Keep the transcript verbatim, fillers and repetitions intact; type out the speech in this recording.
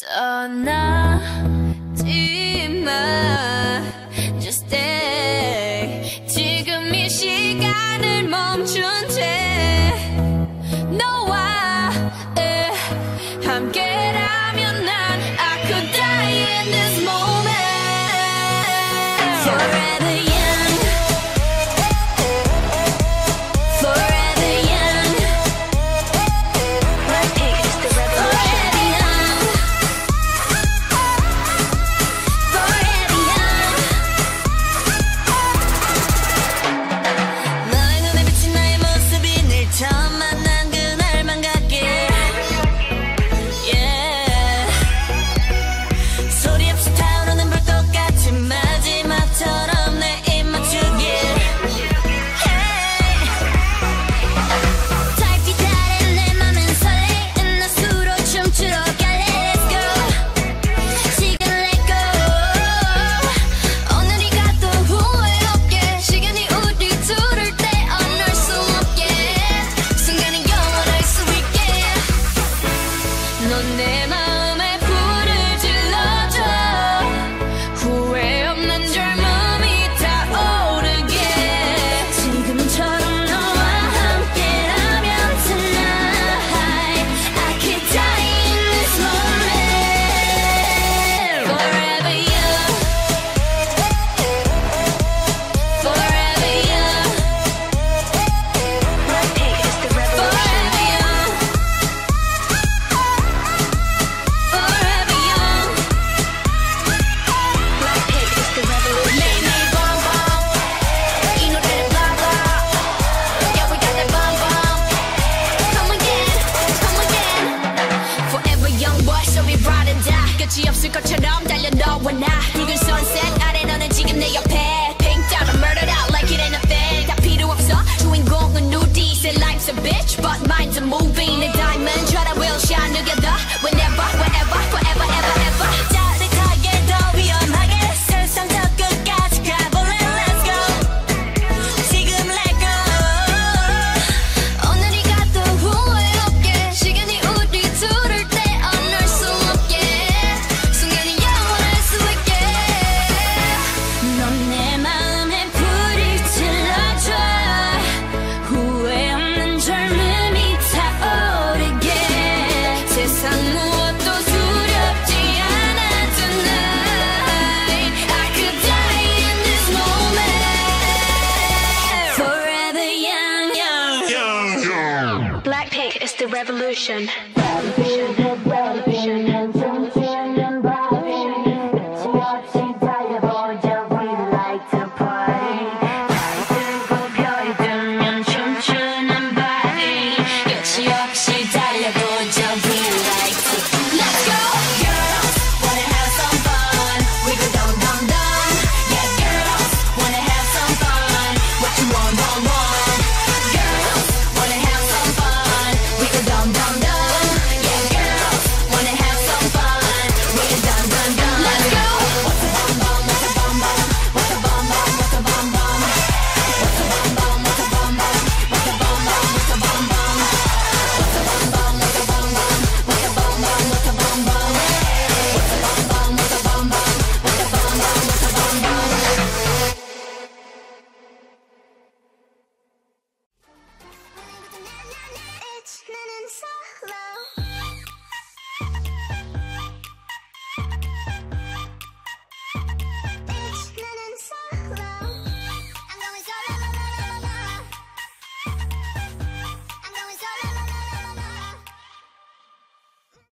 떠나지 마 Just stay 지금 이 시간을 멈춘 채 너와 에, 함께라면 난 I could die in this moment Forever young Forever young Blackpink is the revolution Forever young 너의 눈에 비친 나의 모습이 늘 처음 만난 그날만 같길 Yeah 소리 없이 타오르는 불꽃같이 마지막처럼 내 입 맞추길 Hey 달빛 아래 내 맘은 설레는 낮수로 춤추러 갈래 Let's go 시간 let go 오늘이 가도 후회 없게 시간이 우리 둘을 떼어낼 수 없게 순간이 영원할 수 있게 넌 내 마음에 불을 질러줘 후회 없는 젊음이 타오르게 지금처럼 너와 함께라면 tonight I could die in this moment Forever young Forever young Blackpink is the revolution Forever young Forever young Blackpink is the revolution 매일매일 bomb bomb 이 노래를 blah blah Yeah we got that bomb bomb Come again Come again Forever young boy so we ride and die 끝이 없을 것처럼 달려 너와 나 붉은 sunset 아래 너는 지금 내 옆에 Pink dot murdered out like it ain't a thing 다 필요 없어 주인공은 우리 Say life's a bitch but mine's a movie 내 diamond try to will shine together Whenever wherever forever ever ever 짜릿하게 더 위험하게 세상 저 끝까지 가볼래 Let's go 지금 let go 오늘이 가도 후회 없게 시간이 우리 둘을 떼어낼 수 없게 순간이 영원할 수 있게 넌 내 마음에 불을 질러줘 후회 없는 젊음이 타오르게 세상 무엇도 두렵지 않아 tonight I could die in this moment Forever young Blackpink is the revolution. Revolution.